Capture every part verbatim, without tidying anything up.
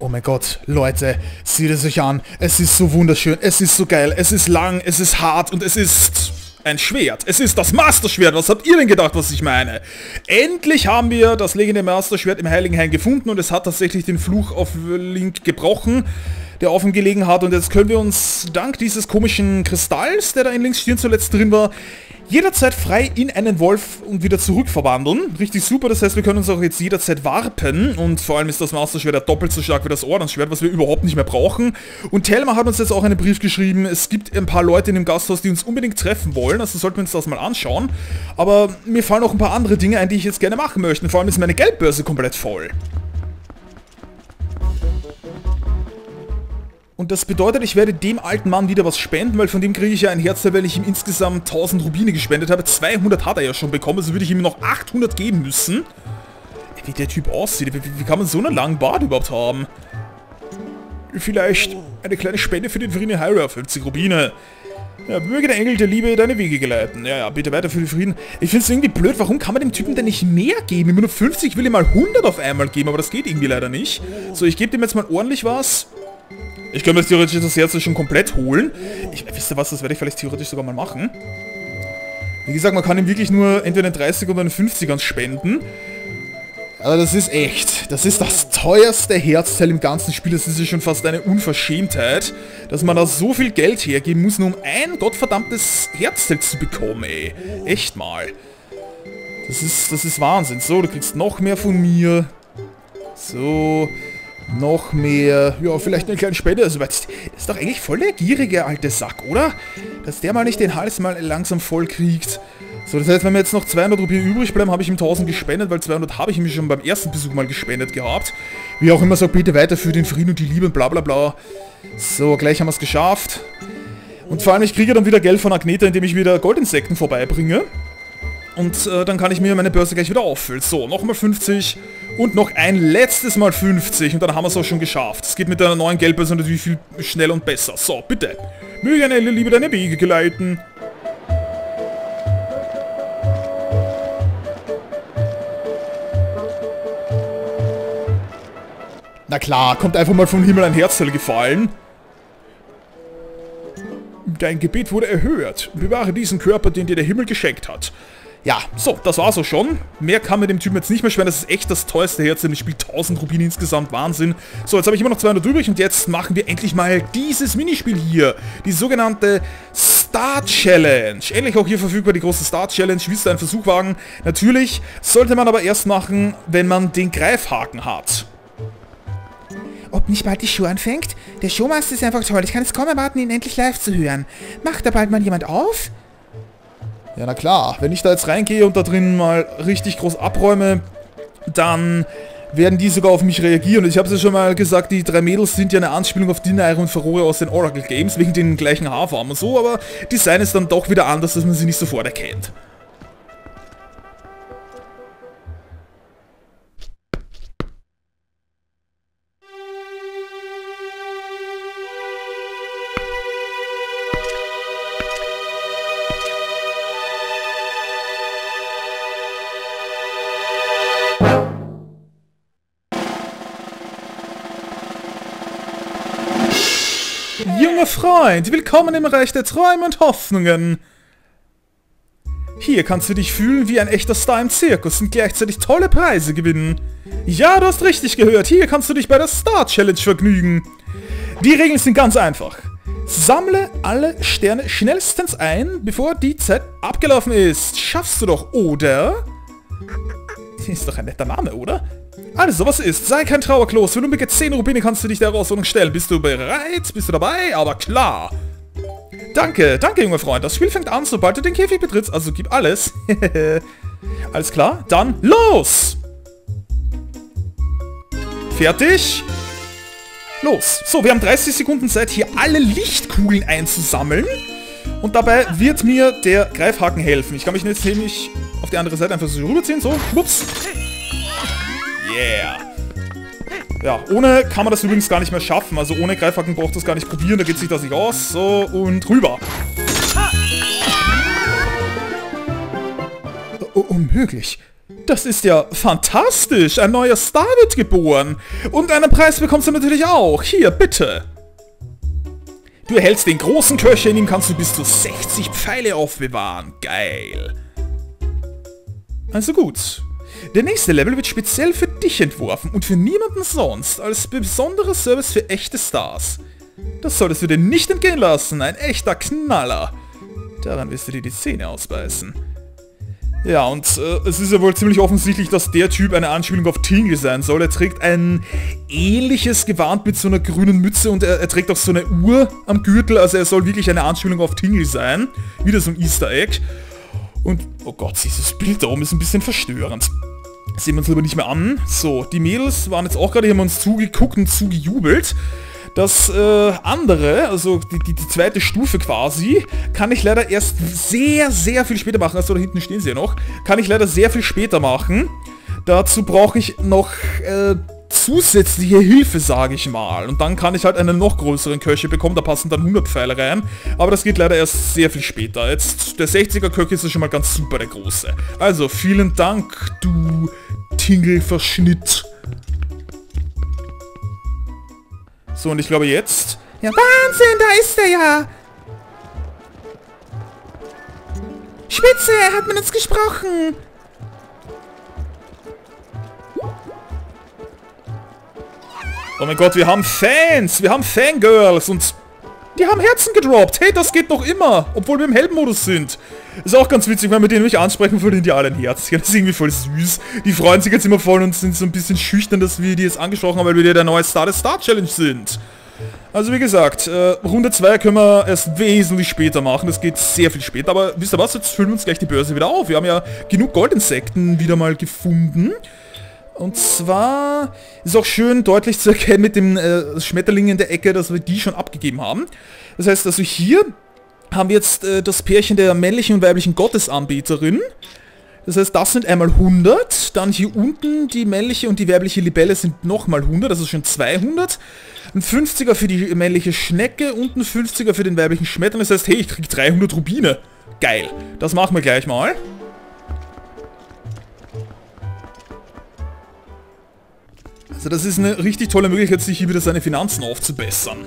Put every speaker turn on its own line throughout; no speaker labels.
Oh mein Gott, Leute, seht es euch an. Es ist so wunderschön, es ist so geil, es ist lang, es ist hart und es ist ein Schwert. Es ist das Master-Schwert. Was habt ihr denn gedacht, was ich meine? Endlich haben wir das legendäre Master-Schwert im Heiligen Hain gefunden und es hat tatsächlich den Fluch auf Link gebrochen, der offen gelegen hat. Und jetzt können wir uns dank dieses komischen Kristalls, der da in Links Stirn zuletzt drin war, jederzeit frei in einen Wolf und wieder zurück verwandeln. Richtig super, das heißt, wir können uns auch jetzt jederzeit warpen und vor allem ist das Master-Schwert ja doppelt so stark wie das Ordensschwert, was wir überhaupt nicht mehr brauchen. Und Telma hat uns jetzt auch einen Brief geschrieben, es gibt ein paar Leute in dem Gasthaus, die uns unbedingt treffen wollen, also sollten wir uns das mal anschauen. Aber mir fallen auch ein paar andere Dinge ein, die ich jetzt gerne machen möchte. Vor allem ist meine Geldbörse komplett voll. Und das bedeutet, ich werde dem alten Mann wieder was spenden, weil von dem kriege ich ja ein Herzteil, weil ich ihm insgesamt tausend Rubine gespendet habe. zweihundert hat er ja schon bekommen, also würde ich ihm noch achthundert geben müssen. Wie der Typ aussieht, wie, wie kann man so einen langen Bart überhaupt haben? Vielleicht eine kleine Spende für den Frieden Hyrule, fünfzig Rubine. Ja, möge der Engel der Liebe deine Wege geleiten. Ja, ja, bitte weiter für den Frieden. Ich finde es irgendwie blöd, warum kann man dem Typen denn nicht mehr geben? Immer nur fünfzig, ich will ihm mal hundert auf einmal geben, aber das geht irgendwie leider nicht. So, ich gebe dem jetzt mal ordentlich was. Ich könnte mir theoretisch das Herz schon komplett holen. Ich, wisst ihr was, das werde ich vielleicht theoretisch sogar mal machen. Wie gesagt, man kann ihm wirklich nur entweder einen dreißig oder einen fünfzigern spenden. Aber das ist echt, das ist das teuerste Herzteil im ganzen Spiel. Das ist ja schon fast eine Unverschämtheit, dass man da so viel Geld hergeben muss, nur um ein gottverdammtes Herzteil zu bekommen, ey. Echt mal. Das ist, das ist Wahnsinn. So, du kriegst noch mehr von mir. So... Noch mehr, ja, vielleicht eine kleine Spende, also, das ist doch eigentlich voll der gierige alte Sack, oder? Dass der mal nicht den Hals mal langsam voll kriegt. So, das heißt, wenn mir jetzt noch zweihundert Rubine übrig bleiben, habe ich ihm tausend gespendet, weil zweihundert habe ich ihm schon beim ersten Besuch mal gespendet gehabt. Wie auch immer, sagt bitte weiter für den Frieden und die Liebe und bla bla bla. So, gleich haben wir es geschafft. Und vor allem, ich kriege dann wieder Geld von Agneta, indem ich wieder Goldinsekten vorbeibringe. Und äh, dann kann ich mir meine Börse gleich wieder auffüllen. So, nochmal fünfzig und noch ein letztes Mal fünfzig und dann haben wir es auch schon geschafft. Es geht mit der neuen Geldbörse natürlich viel schneller und besser. So, bitte. Möge eine helle Liebe deine Wege geleiten. Na klar, kommt einfach mal vom Himmel ein Herzteil gefallen. Dein Gebet wurde erhört. Bewahre diesen Körper, den dir der Himmel geschenkt hat. Ja, so, das war's auch schon. Mehr kann mit dem Typen jetzt nicht mehr schweren. Das ist echt das teuerste Herz im Spiel. tausend Rubine insgesamt, Wahnsinn. So, jetzt habe ich immer noch zweihundert übrig und jetzt machen wir endlich mal dieses Minispiel hier. Die sogenannte Star Challenge. Endlich auch hier verfügbar, die große Star Challenge. Willst du einen Versuch wagen? Natürlich, sollte man aber erst machen, wenn man den Greifhaken hat.
Ob nicht bald die Show anfängt? Der Showmaster ist einfach toll. Ich kann es kaum erwarten, ihn endlich live zu hören. Macht da bald mal jemand auf?
Ja, na klar. Wenn ich da jetzt reingehe und da drin mal richtig groß abräume, dann werden die sogar auf mich reagieren. Und ich habe es ja schon mal gesagt, die drei Mädels sind ja eine Anspielung auf Dinaire und Furore aus den Oracle Games, wegen den gleichen Haarfarben und so, aber Design ist dann doch wieder anders, dass man sie nicht sofort erkennt. Junger Freund, willkommen im Reich der Träume und Hoffnungen. Hier kannst du dich fühlen wie ein echter Star im Zirkus und gleichzeitig tolle Preise gewinnen. Ja, du hast richtig gehört, hier kannst du dich bei der Star Challenge vergnügen. Die Regeln sind ganz einfach. Sammle alle Sterne schnellstens ein, bevor die Zeit abgelaufen ist. Schaffst du doch, oder? Ist doch ein netter Name, oder? Also, was ist? Sei kein Trauerklos. Für nur mit zehn Rubine kannst du dich der Herausforderung stellen. Bist du bereit? Bist du dabei? Aber klar. Danke, danke, junger Freund. Das Spiel fängt an, sobald du den Käfig betrittst. Also, gib alles. Alles klar? Dann los! Fertig? Los. So, wir haben dreißig Sekunden Zeit, hier alle Lichtkugeln einzusammeln. Und dabei wird mir der Greifhaken helfen. Ich kann mich jetzt nämlich auf die andere Seite einfach so rüberziehen. So, schwupps. Yeah. Ja, ohne kann man das übrigens gar nicht mehr schaffen. Also ohne Greifhaken braucht das gar nicht probieren. Da geht sich das nicht aus. So, und rüber. Oh, unmöglich. Das ist ja fantastisch. Ein neuer Star wird geboren. Und einen Preis bekommst du natürlich auch. Hier, bitte. Du erhältst den großen Köcher, in ihm kannst du bis zu sechzig Pfeile aufbewahren. Geil. Also gut. Der nächste Level wird speziell für dich entworfen und für niemanden sonst, als besonderer Service für echte Stars. Das solltest du dir nicht entgehen lassen, ein echter Knaller. Daran wirst du dir die Zähne ausbeißen. Ja, und äh, es ist ja wohl ziemlich offensichtlich, dass der Typ eine Anspielung auf Tingle sein soll. Er trägt ein ähnliches Gewand mit so einer grünen Mütze und er, er trägt auch so eine Uhr am Gürtel, also er soll wirklich eine Anspielung auf Tingle sein. Wieder so ein Easter Egg. Und, oh Gott, dieses Bild da oben ist ein bisschen verstörend. Sehen wir uns lieber nicht mehr an. So, die Mädels waren jetzt auch gerade, hier haben uns zugeguckt und zugejubelt. Das äh, andere, also die, die, die zweite Stufe quasi, kann ich leider erst sehr, sehr viel später machen. Also da hinten stehen sie ja noch. Kann ich leider sehr viel später machen. Dazu brauche ich noch äh, zusätzliche Hilfe, sage ich mal. Und dann kann ich halt einen noch größeren Köcher bekommen. Da passen dann hundert Pfeile rein. Aber das geht leider erst sehr viel später. Jetzt, der sechziger Köcher ist ja schon mal ganz super, der große. Also, vielen Dank, du Tingle-Verschnitt. So, und ich glaube jetzt...
Ja, Wahnsinn, da ist er ja! Spitze, er hat mit uns gesprochen!
Oh mein Gott, wir haben Fans! Wir haben Fangirls und... Die haben Herzen gedroppt! Hey, das geht noch immer! Obwohl wir im Heldenmodus sind! Ist auch ganz witzig, wenn wir denen mich ansprechen, verlieren die alle ein Herz. Das ist irgendwie voll süß. Die freuen sich jetzt immer voll und sind so ein bisschen schüchtern, dass wir die jetzt angesprochen haben, weil wir der neue Star der Star Challenge sind. Also wie gesagt, äh, Runde zwei können wir erst wesentlich später machen. Das geht sehr viel später. Aber wisst ihr was? Jetzt füllen wir uns gleich die Börse wieder auf. Wir haben ja genug Goldinsekten wieder mal gefunden. Und zwar ist auch schön deutlich zu erkennen mit dem äh, Schmetterling in der Ecke, dass wir die schon abgegeben haben. Das heißt also hier haben wir jetzt äh, das Pärchen der männlichen und weiblichen Gottesanbeterin. Das heißt, das sind einmal hundert. Dann hier unten die männliche und die weibliche Libelle sind nochmal hundert, das ist schon zweihundert. Ein fünfziger für die männliche Schnecke und ein fünfziger für den weiblichen Schmetterling. Das heißt, hey, ich krieg dreihundert Rubine. Geil. Das machen wir gleich mal. Also das ist eine richtig tolle Möglichkeit, sich hier wieder seine Finanzen aufzubessern.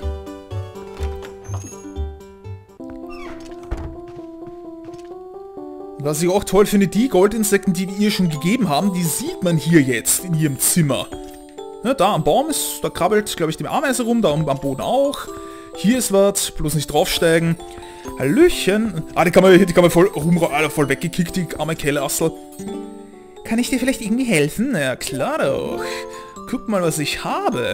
Was ich auch toll finde, die Goldinsekten, die wir ihr schon gegeben haben, die sieht man hier jetzt in ihrem Zimmer. Ja, da am Baum ist, da krabbelt, glaube ich, die Ameise rum, da am Boden auch. Hier ist was, bloß nicht draufsteigen. Hallöchen. Ah, die kann man, die kann man voll rum, voll weggekickt, die arme Kelleassel.
Kann ich dir vielleicht irgendwie helfen?
Ja, klar doch. Guck mal, was ich habe.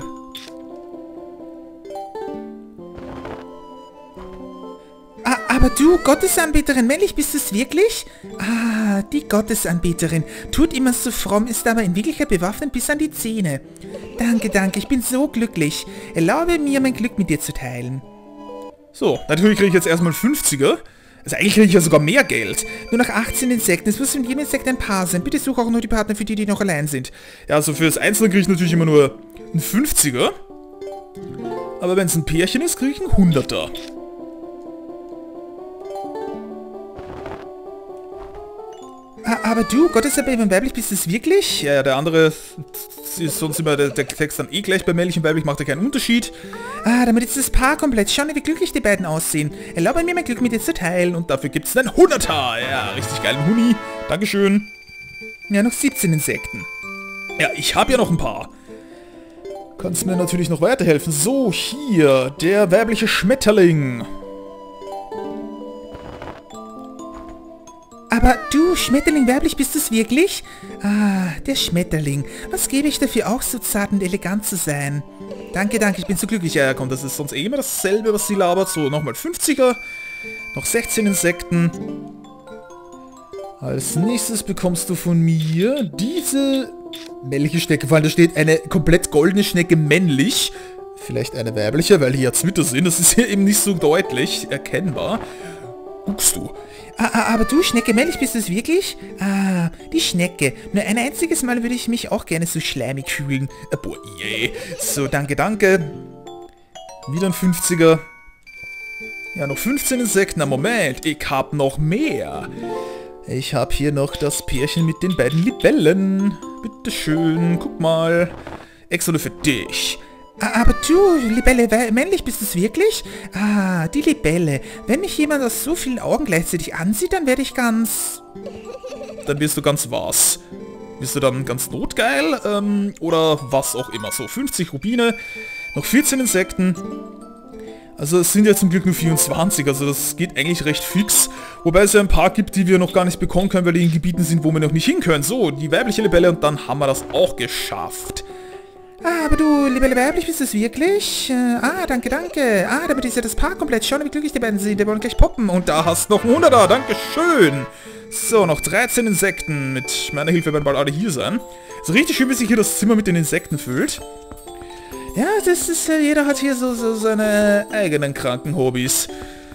Ah, aber du, Gottesanbeterin, männlich bist du es wirklich? Ah, die Gottesanbeterin. Tut immer so fromm, ist aber in Wirklichkeit bewaffnet bis an die Zähne. Danke, danke, ich bin so glücklich. Erlaube mir, mein Glück mit dir zu teilen.
So, natürlich kriege ich jetzt erstmal fünfziger. Also eigentlich kriege ich ja sogar mehr Geld.
Nur noch achtzehn Insekten. Es muss von jedem Insekt ein Paar sein. Bitte suche auch nur die Partner für die, die noch allein sind.
Ja, also für das Einzelne kriege ich natürlich immer nur einen fünfziger. Aber wenn es ein Pärchen ist, kriege ich einen hunderter.
Aber du, Gottesanbeterin weiblich, bist du es wirklich?
Ja, ja, der andere ist sonst immer der, der Text dann eh gleich bei männlich und weiblich, macht ja keinen Unterschied.
Ah, damit ist das Paar komplett. Schau dir, wie glücklich die beiden aussehen. Erlaube mir, mein Glück mit dir zu teilen.
Und dafür gibt es einen hunderter. Ja, richtig geilen Huni. Dankeschön.
Ja, noch siebzehn Insekten.
Ja, ich habe ja noch ein paar. Kannst mir natürlich noch weiterhelfen. So, hier, der weibliche Schmetterling.
Aber du, Schmetterling weiblich, bist du es wirklich? Ah, der Schmetterling. Was gebe ich dafür, auch so zart und elegant zu sein?
Danke, danke, ich bin so glücklich. Ja, komm, das ist sonst eh immer dasselbe, was sie labert. So, nochmal fünfziger. Noch sechzehn Insekten. Als nächstes bekommst du von mir diese männliche Schnecke. Vor allem, da steht eine komplett goldene Schnecke männlich. Vielleicht eine weibliche, weil hier ja Zwitter sind. Das ist hier eben nicht so deutlich erkennbar. Guckst du.
Ah, aber du, Schnecke, männlich bist du es wirklich? Ah, die Schnecke. Nur ein einziges Mal würde ich mich auch gerne so schleimig fühlen.
Äh, boah, yeah. So, danke, danke. Wieder ein fünfziger. Ja, noch fünfzehn Insekten. Na, Moment, ich hab noch mehr. Ich habe hier noch das Pärchen mit den beiden Libellen. Bitteschön, guck mal. Extra nur für dich.
Aber du, Libelle, männlich bist du es wirklich? Ah, die Libelle. Wenn mich jemand aus so vielen Augen gleichzeitig ansieht, dann werde ich ganz...
Dann wirst du ganz was? Bist du dann ganz notgeil? Ähm, oder was auch immer. So, fünfzig Rubine, noch vierzehn Insekten. Also es sind ja zum Glück nur vierundzwanzig, also das geht eigentlich recht fix. Wobei es ja ein paar gibt, die wir noch gar nicht bekommen können, weil die in Gebieten sind, wo wir noch nicht hin können. So, die weibliche Libelle und dann haben wir das auch geschafft.
Ah, aber du, Libelle weiblich, bist du es wirklich? Äh, ah, danke, danke. Ah, damit ist ja das Paar komplett. Schau, wie glücklich die beiden sind. Die wollen gleich poppen.
Und da hast du noch ein hunderter, dankeschön. So, noch dreizehn Insekten. Mit meiner Hilfe werden bald alle hier sein. So richtig schön, wie sich hier das Zimmer mit den Insekten füllt. Ja, das ist, äh, jeder hat hier so, so seine eigenen kranken Hobbys.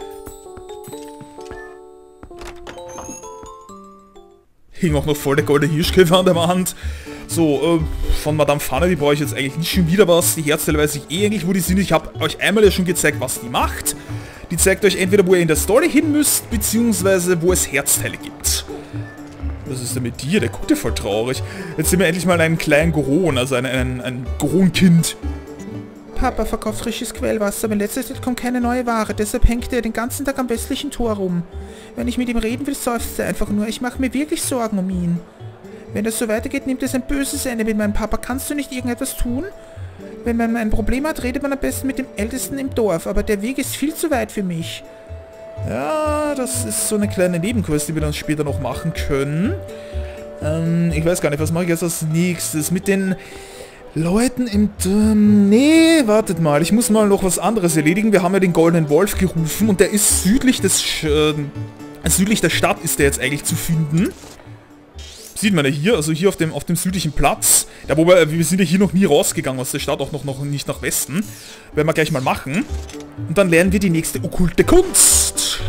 Hing auch noch voll der goldene Hirschkäfer an der Wand. So, äh, von Madame Pfanne, die brauche ich jetzt eigentlich nicht schon wieder was. Die Herzteile weiß ich eh eigentlich, wo die sind. Ich habe euch einmal ja schon gezeigt, was die macht. Die zeigt euch entweder, wo ihr in der Story hin müsst, beziehungsweise wo es Herzteile gibt. Was ist denn mit dir? Der guckt ja voll traurig. Jetzt sehen wir endlich mal einen kleinen Goron, also ein, ein, ein Goron-Kind.
Papa verkauft frisches Quellwasser, aber in letzter Zeit kommt keine neue Ware, deshalb hängt er den ganzen Tag am westlichen Tor rum. Wenn ich mit ihm reden will, seufzt er einfach nur. Ich mache mir wirklich Sorgen um ihn. Wenn das so weitergeht, nimmt es ein böses Ende mit meinem Papa. Kannst du nicht irgendetwas tun? Wenn man ein Problem hat, redet man am besten mit dem Ältesten im Dorf, aber der Weg ist viel zu weit für mich.
Ja, das ist so eine kleine Nebenquest, die wir dann später noch machen können. Ähm, ich weiß gar nicht, was mache ich jetzt als nächstes? Mit den Leuten im Turm... Nee, wartet mal, ich muss mal noch was anderes erledigen. Wir haben ja den Goldenen Wolf gerufen und der ist südlich des... Äh, südlich der Stadt ist der jetzt eigentlich zu finden. Sieht man ja hier, also hier auf dem, auf dem südlichen Platz. Ja, wobei, wir sind ja hier noch nie rausgegangen aus der Stadt, auch noch, noch nicht nach Westen. Werden wir gleich mal machen. Und dann lernen wir die nächste okkulte Kunst.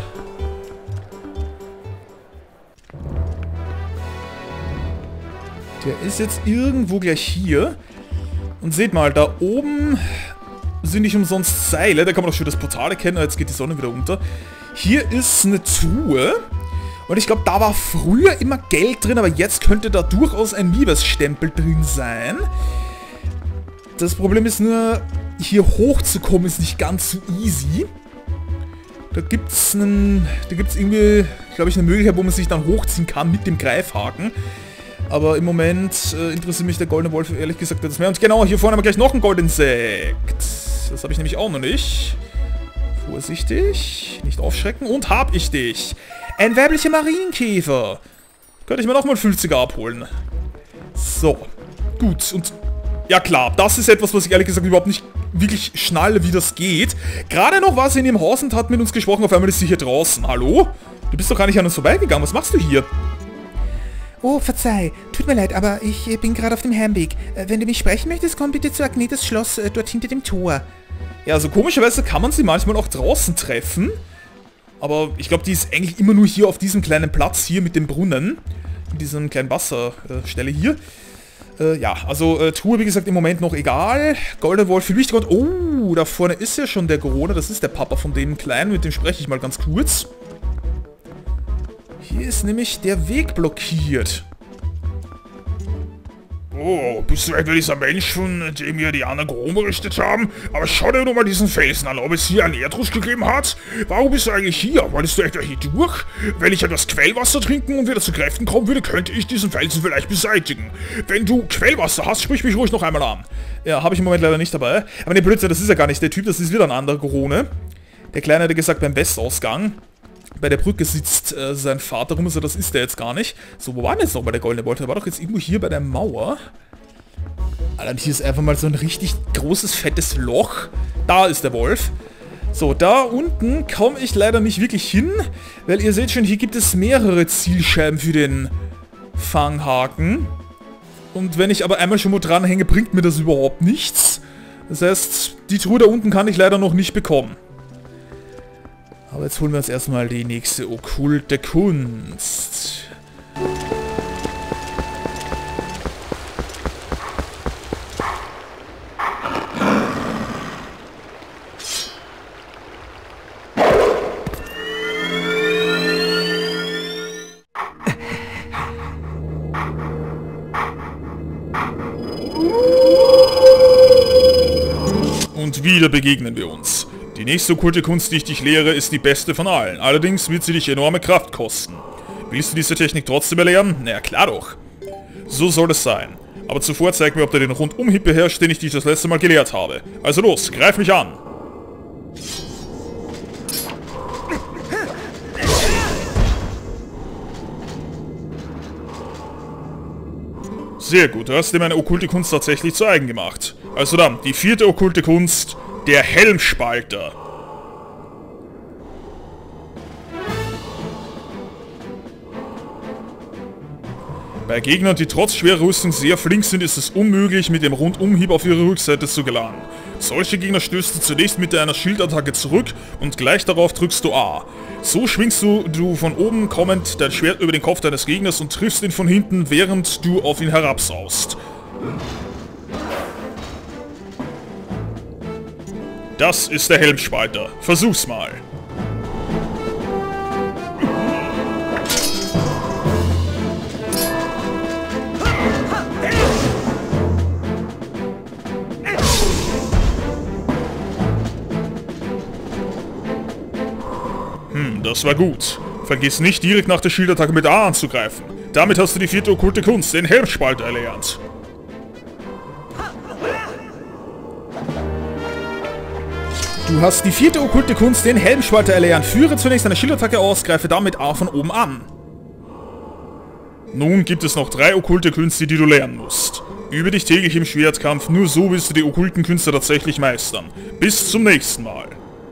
Der ist jetzt irgendwo gleich hier. Und seht mal, da oben sind nicht umsonst Seile. Da kann man doch schon das Portal erkennen. Jetzt geht die Sonne wieder unter. Hier ist eine Truhe. Und ich glaube, da war früher immer Geld drin, aber jetzt könnte da durchaus ein Liebesstempel drin sein. Das Problem ist nur, hier hochzukommen ist nicht ganz so easy. Da gibt es einen, da gibt es irgendwie, glaube ich, eine Möglichkeit, wo man sich dann hochziehen kann mit dem Greifhaken. Aber im Moment äh, interessiert mich der Goldene Wolf ehrlich gesagt etwas mehr. Und genau, hier vorne haben wir gleich noch ein Goldensekt. Das habe ich nämlich auch noch nicht. Vorsichtig, nicht aufschrecken. Und hab ich dich. Ein weiblicher Marienkäfer. Könnte ich mir nochmal fünfziger abholen. So, gut. Und ja klar, das ist etwas, was ich ehrlich gesagt überhaupt nicht wirklich schnalle, wie das geht. Gerade noch war sie in ihrem Haus und hat mit uns gesprochen. Auf einmal ist sie hier draußen. Hallo? Du bist doch gar nicht an uns vorbeigegangen. Was machst du hier?
Oh, verzeih. Tut mir leid, aber ich äh, bin gerade auf dem Heimweg. Äh, wenn du mich sprechen möchtest, komm bitte zu Agnetas Schloss, äh, dort hinter dem Tor.
Ja, also komischerweise kann man sie manchmal auch draußen treffen. Aber ich glaube, die ist eigentlich immer nur hier auf diesem kleinen Platz hier mit dem Brunnen. In diesem kleinen Wasserstelle äh, hier. Äh, ja, also äh, Truhe, wie gesagt, im Moment noch egal. Golden Wolf viel wichtiger. Und oh, da vorne ist ja schon der Gorone. Das ist der Papa von dem Kleinen. Mit dem spreche ich mal ganz kurz. Hier ist nämlich der Weg blockiert.
Oh, bist du etwa dieser Mensch, von dem wir die anderen Grom berichtet haben? Aber schau dir nur mal diesen Felsen an, ob es hier einen Erdrutsch gegeben hat. Warum bist du eigentlich hier? Wolltest du etwa hier durch? Wenn ich etwas Quellwasser trinken und wieder zu Kräften kommen würde, könnte ich diesen Felsen vielleicht beseitigen. Wenn du Quellwasser hast, sprich mich ruhig noch einmal an.
Ja, habe ich im Moment leider nicht dabei. Aber ne, Blödsinn, das ist ja gar nicht der Typ, das ist wieder ein anderer Gorone. Der Kleine hatte gesagt, beim Westausgang. Bei der Brücke sitzt äh, sein Vater rum, also das ist der jetzt gar nicht. So, wo war denn jetzt noch bei der Goldene Wolf? Der war doch jetzt irgendwo hier bei der Mauer. Alter, hier ist einfach mal so ein richtig großes, fettes Loch. Da ist der Wolf. So, da unten komme ich leider nicht wirklich hin, weil ihr seht schon, hier gibt es mehrere Zielscheiben für den Fanghaken. Und wenn ich aber einmal schon mal dranhänge, bringt mir das überhaupt nichts. Das heißt, die Truhe da unten kann ich leider noch nicht bekommen. Aber jetzt holen wir uns erstmal die nächste okkulte Kunst. Und wieder begegnen wir uns. Die nächste okkulte Kunst, die ich dich lehre, ist die beste von allen. Allerdings wird sie dich enorme Kraft kosten. Willst du diese Technik trotzdem erlernen? Na ja, klar doch. So soll es sein. Aber zuvor zeig mir, ob du den Rundum-Hieb beherrschst, den ich dich das letzte Mal gelehrt habe. Also los, greif mich an! Sehr gut, du hast dir meine okkulte Kunst tatsächlich zu eigen gemacht. Also dann, die vierte okkulte Kunst, der Helmspalter. Bei Gegnern, die trotz schwerer Rüstung sehr flink sind, ist es unmöglich, mit dem Rundumhieb auf ihre Rückseite zu gelangen. Solche Gegner stößt du zunächst mit einer Schildattacke zurück und gleich darauf drückst du A. So schwingst du, du von oben kommend dein Schwert über den Kopf deines Gegners und triffst ihn von hinten, während du auf ihn herabsaust. Das ist der Helmspalter. Versuch's mal. Hm, das war gut. Vergiss nicht, direkt nach der Schildattacke mit A anzugreifen. Damit hast du die vierte okkulte Kunst, den Helmspalter, erlernt. Du hast die vierte okkulte Kunst, den Helmspalter, erlernt. Führe zunächst eine Schildattacke aus, greife damit A von oben an. Nun gibt es noch drei okkulte Künste, die du lernen musst. Übe dich täglich im Schwertkampf, nur so wirst du die okkulten Künste tatsächlich meistern. Bis zum nächsten Mal.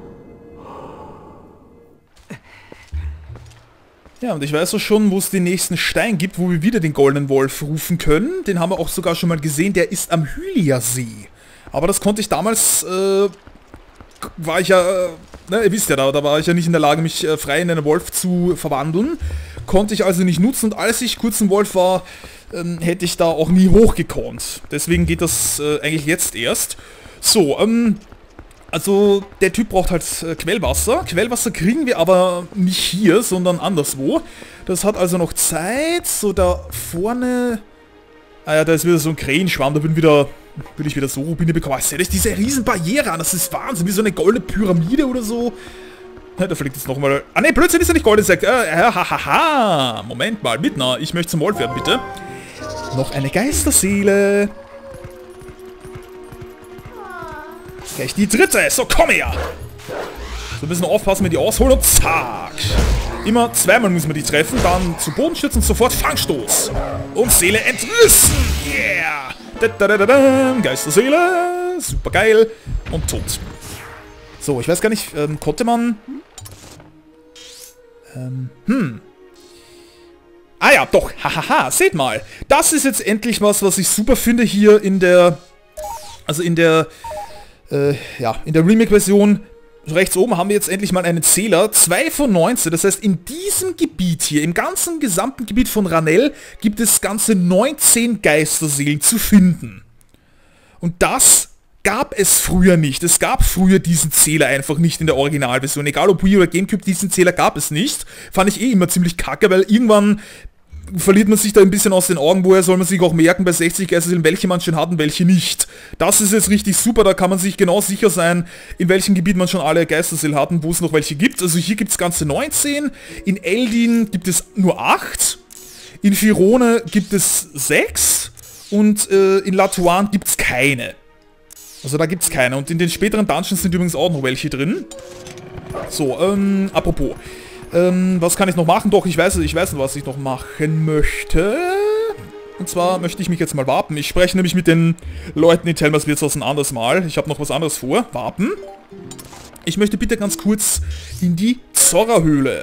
Ja, und ich weiß auch schon, wo es den nächsten Stein gibt, wo wir wieder den Goldenen Wolf rufen können. Den haben wir auch sogar schon mal gesehen, der ist am Hylia-See. Aber das konnte ich damals, äh, war ich ja, äh, ne, ihr wisst ja, da, da war ich ja nicht in der Lage, mich äh, frei in einen Wolf zu verwandeln. Konnte ich also nicht nutzen und als ich kurz ein Wolf war, ähm, hätte ich da auch nie hochgekonnt. Deswegen geht das äh, eigentlich jetzt erst. So, ähm... Also, der Typ braucht halt äh, Quellwasser. Quellwasser kriegen wir aber nicht hier, sondern anderswo. Das hat also noch Zeit. So, da vorne... Ah ja, da ist wieder so ein Krähenschwarm. Da bin, wieder, bin ich wieder so Rubine bekommen. Seht euch diese riesen Barriere an. Das ist Wahnsinn. Wie so eine goldene Pyramide oder so. Ja, da fliegt jetzt nochmal... Ah ne, Blödsinn, ist ja nicht golden. Sagt, äh, hahaha. Moment mal, Midna. Ich möchte zum Wolf werden, bitte. Noch eine Geisterseele. Gleich die dritte. So, komm her. So ein bisschen aufpassen, wenn die ausholen und zack. Immer zweimal muss man die treffen, dann zu Boden stürzen und sofort Fangstoß. Und Seele entrissen. Yeah. Da, da, da, da, da. Geisterseele. Super geil. Und tot. So, ich weiß gar nicht, ähm, konnte man... Ähm, hm. Ah ja, doch. Hahaha, seht mal. Das ist jetzt endlich was, was ich super finde hier in der... Also in der... Äh, ja, in der Remake-Version rechts oben haben wir jetzt endlich mal einen Zähler. zwei von neunzehn, das heißt in diesem Gebiet hier, im ganzen gesamten Gebiet von Ranel, gibt es ganze neunzehn Geisterseelen zu finden. Und das gab es früher nicht. Es gab früher diesen Zähler einfach nicht in der Originalversion. Egal ob Wii oder Gamecube, diesen Zähler gab es nicht. Fand ich eh immer ziemlich kacke, weil irgendwann... verliert man sich da ein bisschen aus den Augen, woher soll man sich auch merken bei sechzig Geisterseelen, welche man schon hat und welche nicht. Das ist jetzt richtig super, da kann man sich genau sicher sein, in welchem Gebiet man schon alle Geisterseelen hat und wo es noch welche gibt. Also hier gibt es ganze neunzehn, in Eldin gibt es nur acht, in Firone gibt es sechs und äh, in Latuan gibt es keine. Also da gibt es keine und in den späteren Dungeons sind übrigens auch noch welche drin. So, ähm, apropos. Ähm, was kann ich noch machen? Doch, ich weiß, ich weiß, was ich noch machen möchte. Und zwar möchte ich mich jetzt mal warten. Ich spreche nämlich mit den Leuten in Telmers Wirtshaus ein anderes Mal. Ich habe noch was anderes vor. Warten. Ich möchte bitte ganz kurz in die Zorra-Höhle.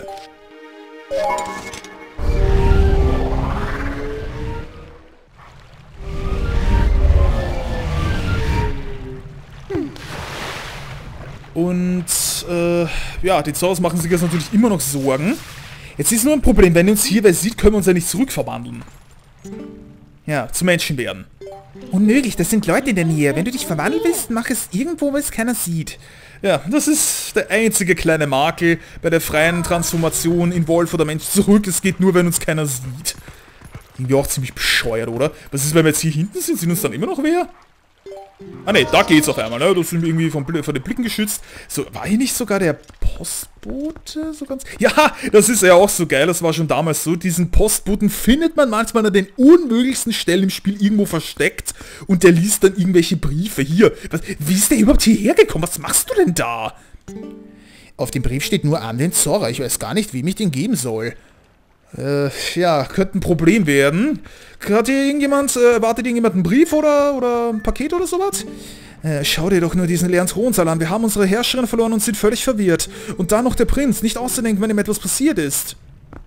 Und, äh, ja, die Zorros machen sich jetzt natürlich immer noch Sorgen. Jetzt ist nur ein Problem, wenn er uns hier wer sieht, können wir uns ja nicht zurückverwandeln. Ja, zu Menschen werden.
Unmöglich, das sind Leute in der Nähe. Wenn du dich verwandeln willst, mach es irgendwo, wo es keiner sieht.
Ja, das ist der einzige kleine Makel bei der freien Transformation in Wolf oder Mensch zurück. Es geht nur, wenn uns keiner sieht. Irgendwie auch ziemlich bescheuert, oder? Was ist, wenn wir jetzt hier hinten sind? Sind uns dann immer noch wer? Ah ne, da geht's auf einmal, ne? Das sind wir irgendwie von, von den Blicken geschützt. So, war hier nicht sogar der Postbote so ganz... Ja, das ist ja auch so geil, das war schon damals so. Diesen Postboten findet man manchmal an den unmöglichsten Stellen im Spiel irgendwo versteckt und der liest dann irgendwelche Briefe. Hier, was, wie ist der überhaupt hierher gekommen? Was machst du denn da?
Auf dem Brief steht nur an den Zora. Ich weiß gar nicht, wem ich den geben soll.
Äh, ja, könnte ein Problem werden. Hat hier irgendjemand, äh, erwartet irgendjemand einen Brief oder, oder ein Paket oder sowas?
Äh, schau dir doch nur diesen leeren Thronsaal an. Wir haben unsere Herrscherin verloren und sind völlig verwirrt. Und dann noch der Prinz. Nicht auszudenken, wenn ihm etwas passiert ist.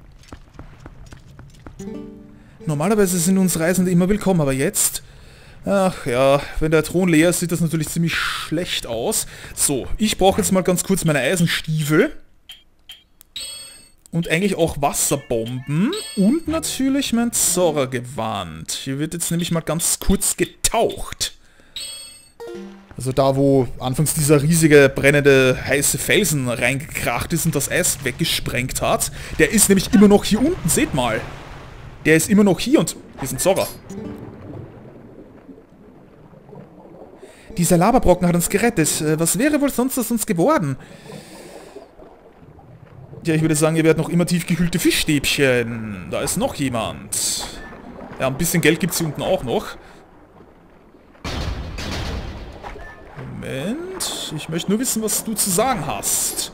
Normalerweise sind uns Reisende immer willkommen, aber jetzt...
Ach ja, wenn der Thron leer ist, sieht das natürlich ziemlich schlecht aus. So, ich brauche jetzt mal ganz kurz meine Eisenstiefel. Und eigentlich auch Wasserbomben. Und natürlich mein Zora-Gewand. Hier wird jetzt nämlich mal ganz kurz getaucht. Also da, wo anfangs dieser riesige, brennende, heiße Felsen reingekracht ist und das Eis weggesprengt hat. Der ist nämlich immer noch hier unten, seht mal. Der ist immer noch hier und hier ist ein Zora.
Dieser Lavabrocken hat uns gerettet. Was wäre wohl sonst aus uns geworden?
Ja, ich würde sagen, ihr werdet noch immer tiefgekühlte Fischstäbchen. Da ist noch jemand. Ja, ein bisschen Geld gibt es hier unten auch noch. Moment. Ich möchte nur wissen, was du zu sagen hast.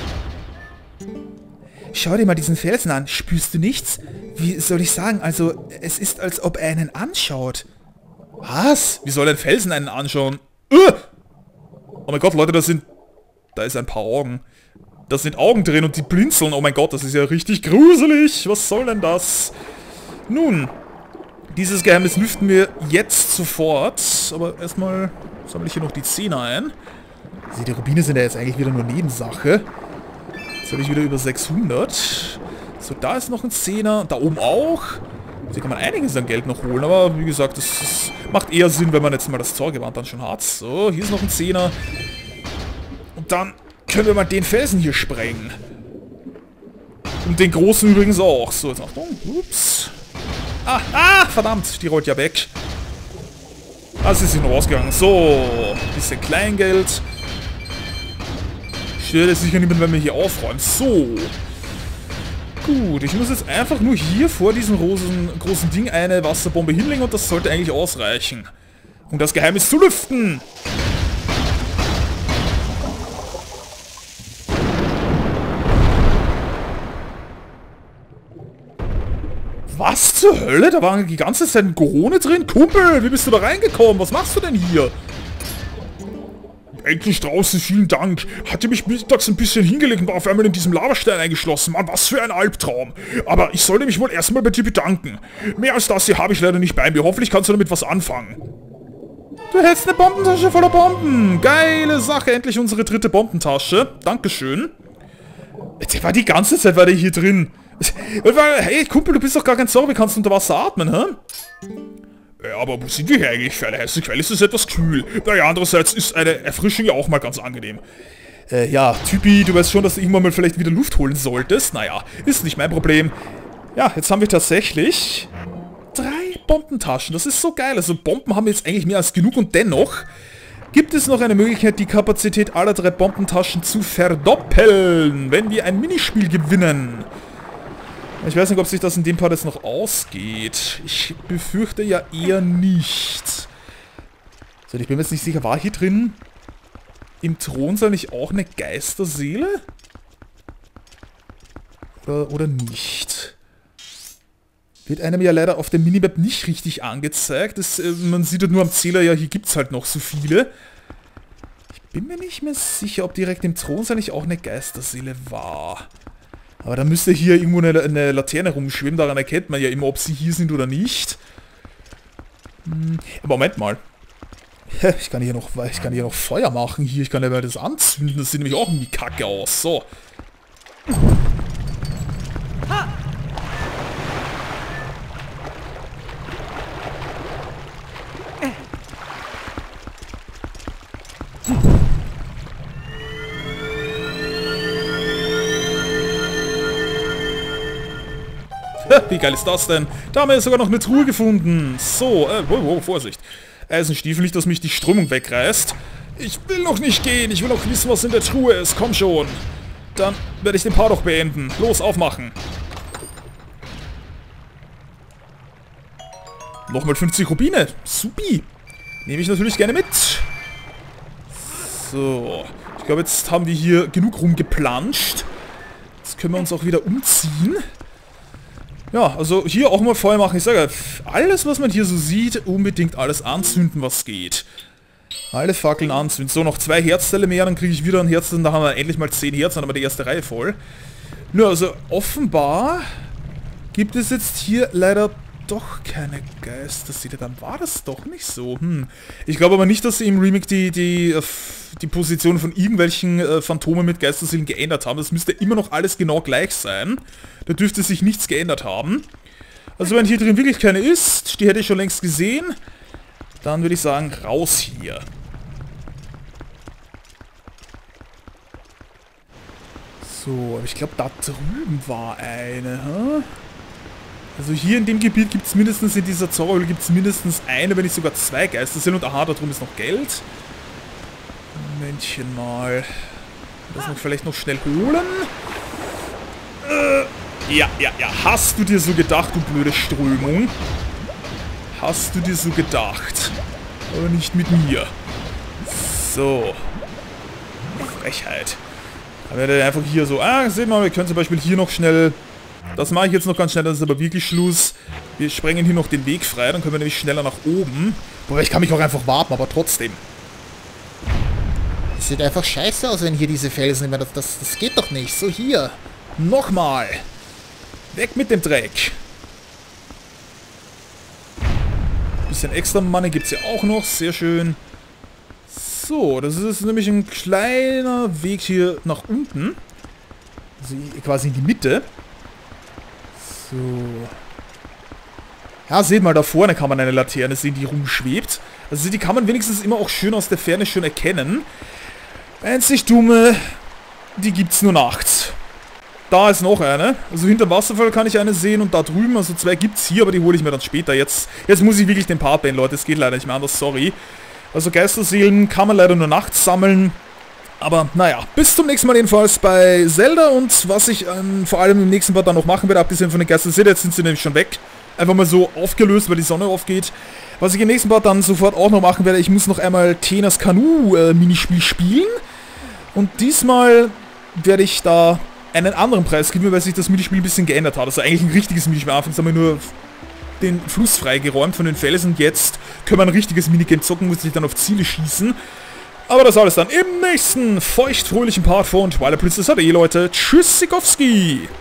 Schau dir mal diesen Felsen an. Spürst du nichts? Wie soll ich sagen? Also, es ist, als ob er einen anschaut.
Was? Wie soll ein Felsen einen anschauen? Uh! Oh mein Gott, Leute, das sind... Da ist ein paar Augen. Da sind Augen drin und die blinzeln. Oh mein Gott, das ist ja richtig gruselig. Was soll denn das? Nun, dieses Geheimnis lüften wir jetzt sofort. Aber erstmal sammle ich hier noch die Zehner ein.
Also die Rubine sind ja jetzt eigentlich wieder nur Nebensache.
Jetzt habe ich wieder über sechshundert. So, da ist noch ein Zehner. Da oben auch. Hier kann man einiges an Geld noch holen. Aber wie gesagt, das, das macht eher Sinn, wenn man jetzt mal das Zora-Gewand dann schon hat. So, hier ist noch ein Zehner. Und dann... können wir mal den Felsen hier sprengen. Und den großen übrigens auch. So, jetzt Achtung. Ups. Ah, ah, verdammt. Die rollt ja weg. Ah, sie ist hier noch rausgegangen. So, bisschen Kleingeld. Stört jetzt sicher niemand, wenn wir hier aufräumen. So. Gut, ich muss jetzt einfach nur hier vor diesem großen, großen Ding eine Wasserbombe hinlegen und das sollte eigentlich ausreichen. Um das Geheimnis zu lüften. Was zur Hölle? Da waren die ganze Zeit ein Gorone drin? Kumpel, wie bist du da reingekommen? Was machst du denn hier? Endlich draußen, vielen Dank. Hatte mich mittags ein bisschen hingelegt und war auf einmal in diesem Lavastein eingeschlossen. Mann, was für ein Albtraum. Aber ich sollte mich wohl erstmal bei dir bedanken. Mehr als das hier habe ich leider nicht bei mir. Hoffentlich kannst du damit was anfangen. Du hältst eine Bombentasche voller Bomben. Geile Sache. Endlich unsere dritte Bombentasche. Dankeschön. Der war die ganze Zeit war der hier drin. Hey, Kumpel, du bist doch gar kein Zora. Wie kannst du unter Wasser atmen, hä? Ja, aber wo sind wir hier eigentlich? Für eine heiße Quelle ist es etwas kühl. Naja, andererseits ist eine Erfrischung ja auch mal ganz angenehm. Äh, ja, Typi, du weißt schon, dass du irgendwann mal vielleicht wieder Luft holen solltest. Naja, ist nicht mein Problem. Ja, jetzt haben wir tatsächlich drei Bombentaschen. Das ist so geil. Also Bomben haben wir jetzt eigentlich mehr als genug und dennoch gibt es noch eine Möglichkeit, die Kapazität aller drei Bombentaschen zu verdoppeln, wenn wir ein Minispiel gewinnen. Ich weiß nicht, ob sich das in dem Part jetzt noch ausgeht. Ich befürchte ja eher nicht. So, ich bin mir jetzt nicht sicher, war hier drin im Thronsaal nicht auch eine Geisterseele? Oder, oder nicht? Wird einem ja leider auf der Minimap nicht richtig angezeigt. Das, äh, man sieht halt nur am Zähler, ja, hier gibt es halt noch so viele. Ich bin mir nicht mehr sicher, ob direkt im Thronsaal nicht auch eine Geisterseele war. Aber da müsste hier irgendwo eine, eine Laterne rumschwimmen, daran erkennt man ja immer, ob sie hier sind oder nicht. Hm, Moment mal. Ich kann hier noch, ich kann hier noch Feuer machen hier, ich kann ja mal das anzünden, das sieht nämlich auch irgendwie kacke aus. So. Wie geil ist das denn? Da haben wir sogar noch eine Truhe gefunden. So, äh, wow, wow, Vorsicht. Eisenstiefel, nicht, dass mich die Strömung wegreißt. Ich will noch nicht gehen, ich will noch wissen, was in der Truhe ist. Komm schon. Dann werde ich den Part auch beenden. Los, aufmachen. Nochmal fünfzig Rubine. Supi. Nehme ich natürlich gerne mit. So. Ich glaube, jetzt haben wir hier genug rumgeplanscht. Jetzt können wir uns auch wieder umziehen. Ja, also hier auch mal Feuer machen. Ich sage, alles, was man hier so sieht, unbedingt alles anzünden, was geht. Alle Fackeln anzünden. So, noch zwei Herzteile mehr, dann kriege ich wieder ein Herz. Und da haben wir endlich mal zehn Herzen, dann haben wir die erste Reihe voll. Nur, also offenbar gibt es jetzt hier leider doch keine Geisterseele. Dann war das doch nicht so. Hm. Ich glaube aber nicht, dass sie im Remake die, die, die Position von irgendwelchen äh, Phantomen mit Geisterseelen geändert haben. Das müsste immer noch alles genau gleich sein. Da dürfte sich nichts geändert haben. Also wenn hier drin wirklich keine ist, die hätte ich schon längst gesehen, dann würde ich sagen, raus hier. So, aber ich glaube, da drüben war eine, hm? Also hier in dem Gebiet gibt es mindestens, in dieser Zorrohöhle gibt es mindestens eine, wenn nicht sogar zwei Geisterseelen. Und aha, da drüben ist noch Geld. Momentchen mal. Das noch vielleicht noch schnell holen. Äh, ja, ja, ja. Hast du dir so gedacht, du blöde Strömung? Hast du dir so gedacht? Aber nicht mit mir. So. Frechheit. Aber der einfach hier so, ah, seht mal, wir können zum Beispiel hier noch schnell... Das mache ich jetzt noch ganz schnell, das ist aber wirklich Schluss. Wir sprengen hier noch den Weg frei, dann können wir nämlich schneller nach oben. Boah, ich kann mich auch einfach warten, aber trotzdem.
Das sieht einfach scheiße aus, wenn hier diese Felsen immer... Das, das, das geht doch nicht. So, hier.
Nochmal. Weg mit dem Dreck. Bisschen extra Money gibt es ja auch noch. Sehr schön. So, das ist nämlich ein kleiner Weg hier nach unten. Also quasi in die Mitte. So. Ja, seht mal, da vorne kann man eine Laterne sehen, die rumschwebt. Also die kann man wenigstens immer auch schön aus der Ferne schon erkennen. Einzig dumme, die gibt's nur nachts. Da ist noch eine. Also hinter dem Wasserfall kann ich eine sehen und da drüben, also zwei gibt's hier, aber die hole ich mir dann später. Jetzt, jetzt muss ich wirklich den Part beenden, Leute. Es geht leider nicht mehr anders, sorry. Also Geisterseelen kann man leider nur nachts sammeln. Aber naja, bis zum nächsten Mal jedenfalls bei Zelda und was ich ähm, vor allem im nächsten Part dann noch machen werde, abgesehen von den Geisterseelen, jetzt sind sie nämlich schon weg. Einfach mal so aufgelöst, weil die Sonne aufgeht. Was ich im nächsten Part dann sofort auch noch machen werde, ich muss noch einmal Tenas Kanu äh, Minispiel spielen. Und diesmal werde ich da einen anderen Preis geben, weil sich das Minispiel ein bisschen geändert hat. Also eigentlich ein richtiges Minispiel. Anfangs haben wir nur den Fluss freigeräumt von den Felsen. Jetzt können wir ein richtiges Minigame zocken, muss ich dann auf Ziele schießen. Aber das alles dann im nächsten feuchtfröhlichen Part von Twilight Princess. Ade, Leute. Tschüss, Sikowski.